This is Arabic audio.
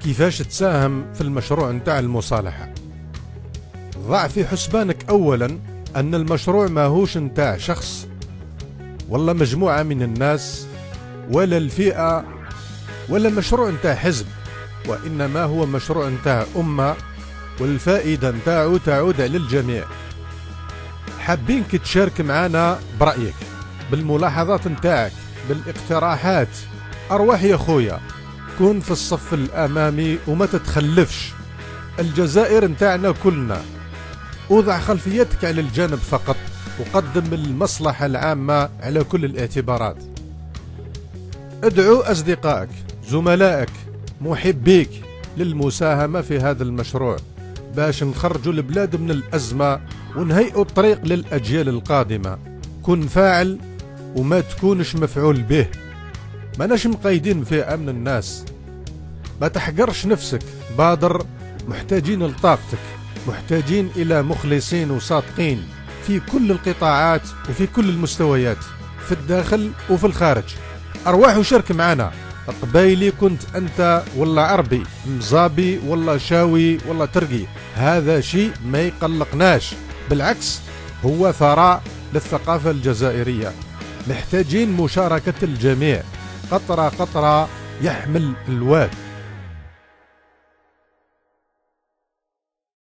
كيفاش تساهم في المشروع نتاع المصالحة. ضع في حسبانك أولا أن المشروع ماهوش نتاع شخص ولا مجموعة من الناس ولا الفئة ولا مشروع نتاع حزب، وإنما هو مشروع نتاع أمة، والفائدة نتاعو تعود على الجميع. حابينك تشارك معنا برأيك، بالملاحظات نتاعك، بالاقتراحات. أرواح يا خويا، كون في الصف الأمامي وما تتخلفش. الجزائر نتاعنا كلنا. وضع خلفيتك على الجانب فقط، وقدم المصلحة العامة على كل الاعتبارات. ادعو أصدقائك، زملائك، محبيك للمساهمة في هذا المشروع باش نخرجوا البلاد من الأزمة ونهيئوا الطريق للأجيال القادمة. كن فاعل وما تكونش مفعول به. ما ناش مقيدين فئة من الناس. ما تحقرش نفسك، بادر. محتاجين لطاقتك، محتاجين إلى مخلصين وصادقين في كل القطاعات وفي كل المستويات، في الداخل وفي الخارج. أرواح وشارك معنا. قبايلي كنت أنت ولا عربي، مزابي ولا شاوي ولا ترقي، هذا شيء ما يقلقناش، بالعكس هو ثراء للثقافة الجزائرية. محتاجين مشاركة الجميع. قطرة قطرة يحمل الواد.